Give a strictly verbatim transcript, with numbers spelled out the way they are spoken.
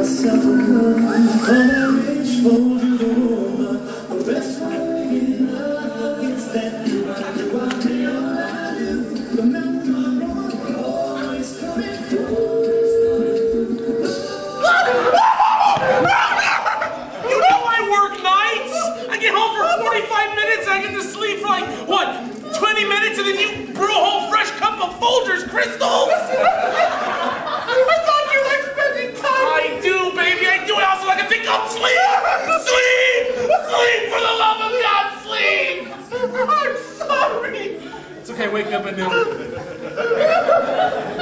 myself a cup. All I reach for you the woman. The best way to get love is that you I do, I do, I do. The mountain road always coming through. You know I work nights. I get home for forty-five minutes and I get to sleep for like, what, twenty minutes and then you brew a whole fresh cup of Folgers crystals? I thought you were spending time. I do, baby, I do. I also like to think of sleep. Sleep! Sleep, for the love of God, sleep! I'm sorry. It's okay, wake up and do it.